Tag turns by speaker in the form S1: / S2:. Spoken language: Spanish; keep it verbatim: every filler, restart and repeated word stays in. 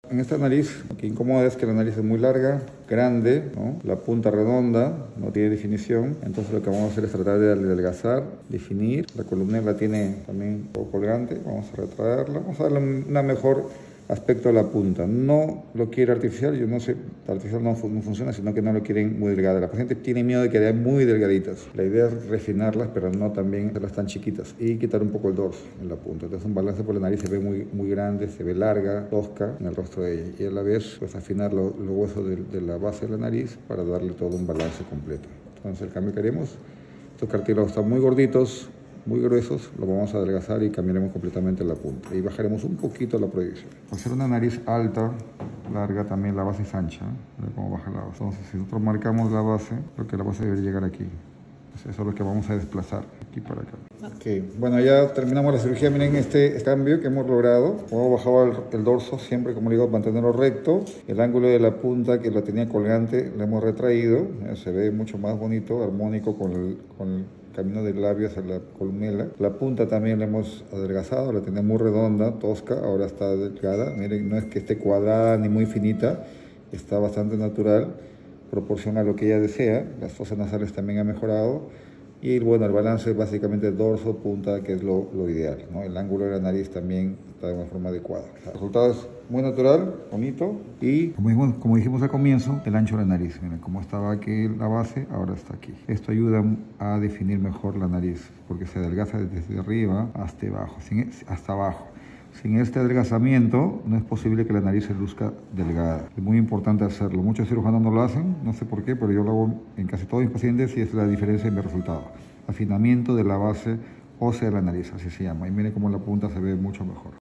S1: En esta nariz, lo que incomoda es que la nariz es muy larga, grande, ¿no? La punta redonda, no tiene definición. Entonces lo que vamos a hacer es tratar de adelgazar, definir. La columela tiene también un poco colgante, vamos a retraerla. Vamos a darle un mejor aspecto a la punta. No lo quiere artificial, yo no sé, artificial no, no funciona, sino que no lo quieren muy delgada. La paciente tiene miedo de quedar muy delgaditas. La idea es refinarlas, pero no también hacerlas tan chiquitas y quitar un poco el dorso en la punta. Entonces un balance por la nariz se ve muy, muy grande, se ve larga, tosca en el rostro de ella. Y a la vez, pues afinar los lo huesos de, de la base de la nariz para darle todo un balance completo. Entonces el cambio que haremos, estos cartílagos están muy gorditos, muy gruesos, lo vamos a adelgazar y cambiaremos completamente la punta y bajaremos un poquito la proyección. Para hacer una nariz alta, larga, también la base es ancha, ¿eh? Cómo baja la base. Entonces si nosotros marcamos la base, creo que la base debe llegar aquí. Entonces, eso es lo que vamos a desplazar aquí para acá. Ok, bueno, ya terminamos la cirugía. Miren este cambio que hemos logrado. Hemos bajado el, el dorso, siempre como digo, mantenerlo recto. El ángulo de la punta que la tenía colgante lo hemos retraído. Se ve mucho más bonito, armónico con el, con el camino del labio hacia la columela. La punta también la hemos adelgazado, la tenía muy redonda, tosca, ahora está delgada. Miren, no es que esté cuadrada ni muy finita, está bastante natural, proporciona lo que ella desea. Las fosas nasales también han mejorado. Y bueno, el balance es básicamente dorso, punta, que es lo, lo ideal, ¿no? El ángulo de la nariz también está de una forma adecuada. El resultado es muy natural, bonito y, como dijimos, como dijimos al comienzo, el ancho de la nariz. Miren cómo estaba aquí la base, ahora está aquí. Esto ayuda a definir mejor la nariz porque se adelgaza desde arriba hasta abajo, hasta abajo. Sin este adelgazamiento no es posible que la nariz se luzca delgada. Es muy importante hacerlo. Muchos cirujanos no lo hacen, no sé por qué, pero yo lo hago en casi todos mis pacientes y es la diferencia en mi resultado. Afinamiento de la base ósea de la nariz, así se llama. Y miren cómo la punta se ve mucho mejor.